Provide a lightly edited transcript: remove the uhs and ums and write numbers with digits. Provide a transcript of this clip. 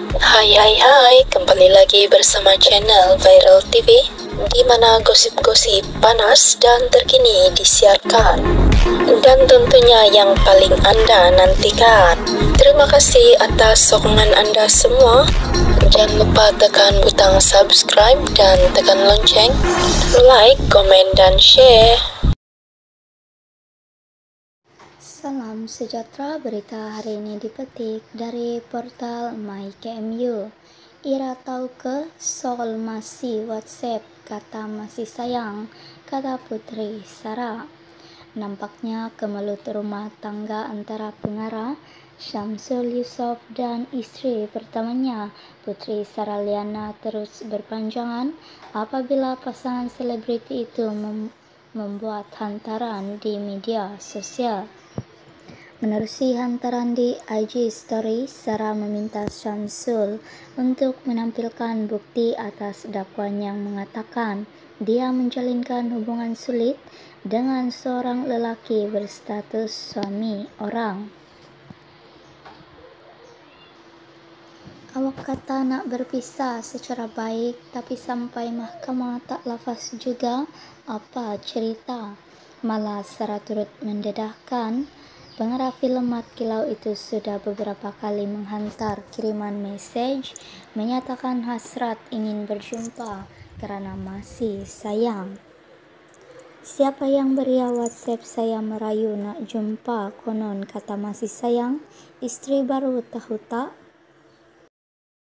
Hai, kembali lagi bersama channel Viral TV, di mana gosip-gosip panas dan terkini disiarkan, dan tentunya yang paling Anda nantikan. Terima kasih atas sokongan Anda semua. Jangan lupa tekan butang subscribe dan tekan lonceng, like, komen, dan share. Salam sejahtera, berita hari ini dipetik dari portal MyKMU. Ira tahu ke soal masih WhatsApp, kata masih sayang, kata Putri Sarah. Nampaknya kemelut rumah tangga antara pengarah Syamsul Yusuf dan istri pertamanya Putri Sarah Liana terus berpanjangan apabila pasangan selebriti itu membuat hantaran di media sosial. Menerusi hantaran di IG Story, Sarah meminta Syamsul untuk menampilkan bukti atas dakwaan yang mengatakan dia menjalinkan hubungan sulit dengan seorang lelaki berstatus suami orang. Awak kata nak berpisah secara baik, tapi sampai mahkamah tak lafaz juga apa cerita. Malah Sarah turut mendedahkan pengarah filem Mat Kilau itu sudah beberapa kali menghantar kiriman mesej menyatakan hasrat ingin berjumpa karena masih sayang. Siapa yang beria WhatsApp saya merayu nak jumpa, konon kata masih sayang. Istri baru tahu tak